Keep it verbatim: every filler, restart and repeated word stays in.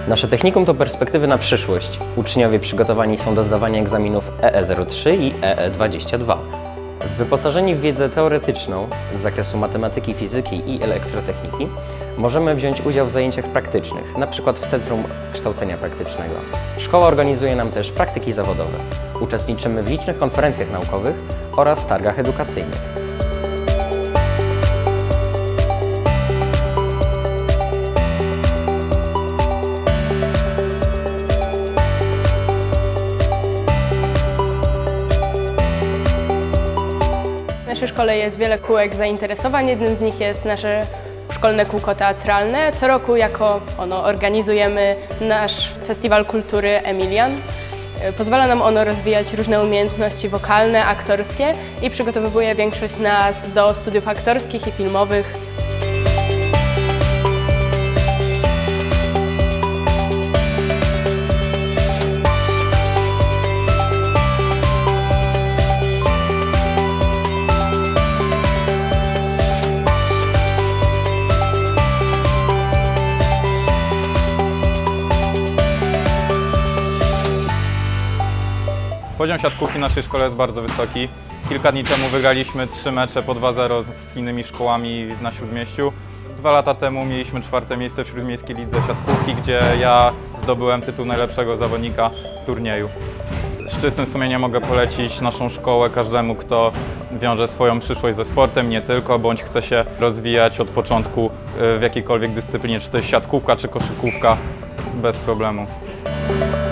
Nasze technikum to perspektywy na przyszłość. Uczniowie przygotowani są do zdawania egzaminów E E zero trzy i E E dwadzieścia dwa. Wyposażeni w wiedzę teoretyczną z zakresu matematyki, fizyki i elektrotechniki, możemy wziąć udział w zajęciach praktycznych, np. w Centrum Kształcenia Praktycznego. Szkoła organizuje nam też praktyki zawodowe. Uczestniczymy w licznych konferencjach naukowych oraz targach edukacyjnych. W naszej szkole jest wiele kółek zainteresowań. Jednym z nich jest nasze szkolne kółko teatralne. Co roku jako ono organizujemy nasz Festiwal Kultury Emilian. Pozwala nam ono rozwijać różne umiejętności wokalne, aktorskie i przygotowuje większość nas do studiów aktorskich i filmowych. Poziom siatkówki w naszej szkole jest bardzo wysoki. Kilka dni temu wygraliśmy trzy mecze po dwa zero z innymi szkołami na Śródmieściu. Dwa lata temu mieliśmy czwarte miejsce w Śródmiejskiej Lidze Siatkówki, gdzie ja zdobyłem tytuł najlepszego zawodnika turnieju. Z czystym sumieniem mogę polecić naszą szkołę każdemu, kto wiąże swoją przyszłość ze sportem, nie tylko, bądź chce się rozwijać od początku w jakiejkolwiek dyscyplinie, czy to jest siatkówka, czy koszykówka, bez problemu.